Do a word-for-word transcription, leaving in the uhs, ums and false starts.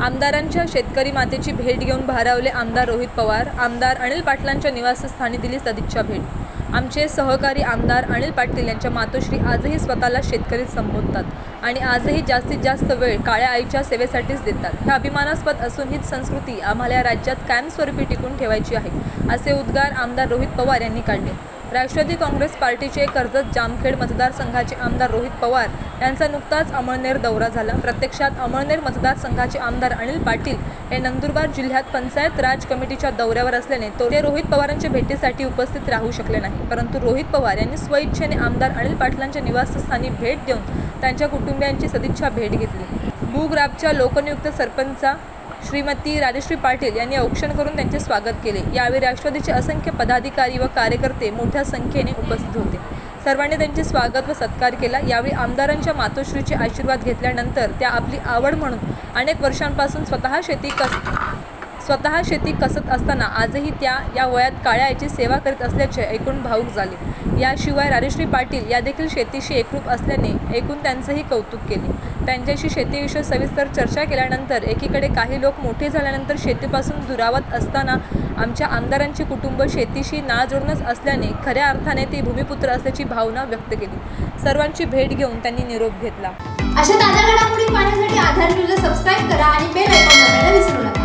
आमदारांच्या शेतकरी मातेची भेट घेऊन भारावले आमदार रोहित पवार। आमदार अनिल पाटलांच्या निवासस्थानी दिली सदिच्छा भेट। आमचे सहकारी आमदार अनिल पाटील यांच्या मातोश्री आजही स्वतःला शेतकरी संबोधतात आणि आजही जास्तीत जास्त वेळ काळ्या आईच्या सेवेसाठीच देतात। हे अभिमानास्पद असून हीच संस्कृती आम्हाला या राज्यात कायमस्वरूपी टिकून ठेवायची आहे, असे उद्गार आमदार रोहित पवार यांनी काढले। राष्ट्रवादी काँग्रेस पार्टीचे कर्जत जामखेड मतदारसंघाचे आमदार रोहित पवार यांचा नुकताच अमळनेर दौरा झाला। प्रत्यक्षात अमळनेर मतदारसंघाचे आमदार अनिल पाटील हे नंदुरबार जिल्ह्यात पंचायत राज कमिटीच्या दौऱ्यावर असल्याने ते रोहित पवारांच्या भेटीसाठी उपस्थित राहू शकले नाही, परंतु रोहित पवार यांनी स्वइच्छेने आमदार अनिल पाटलांच्या निवासस्थानी भेट देऊन त्यांच्या कुटुंबियांची सदिच्छा भेट घेतली। बुग्राबच्या लोकनियुक्त सरपंचा श्रीमती राजश्री पाटील यांनी औक्षण करून त्यांचे स्वागत केले। यावेळी राष्ट्रवादीचे असंख्य पदाधिकारी व कार्यकर्ते मोठ्या संख्येने उपस्थित होते। सर्वांनी त्यांचे स्वागत व सत्कार केला। यावेळी आमदारांच्या मातोश्रीचे आशीर्वाद घेतल्यानंतर त्या आपली आवड म्हणून अनेक वर्षांपासून स्वतः शेती कस स्वतः शेती कसत असताना आजही त्या या वयात काळ्या आईची सेवा करीत असल्याचे ऐकून भावूक झाले। याशिवाय राजश्री पाटील या देखील शेतीशी एकरूप असल्याने ऐकून त्यांचेही कौतुक केले। त्यांच्याशी शेतीविषयी सविस्तर चर्चा केल्यानंतर एकीकडे काही लोक मोठे झाल्यानंतर शेतीपासून दुरावत असताना आमच्या आमदारांचे कुटुंब शेतीशी नाळजोडणच असल्याने खऱ्या अर्थाने ते भूमिपुत्र असल्याची भावना व्यक्त केली। सर्वांची भेट घेऊन त्यांनी निरोप घेतला। अशा ताज्या घडामोडी पाहण्यासाठी आधार न्यूजला सबस्क्राइब करा आणि बेल आयकॉन दाबायला विसरू नका।